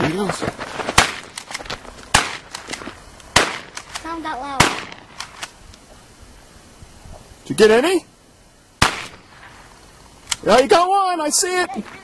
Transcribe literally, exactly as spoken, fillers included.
Beetles. Sound that loud. Did you get any? Yeah, you got one. I see it.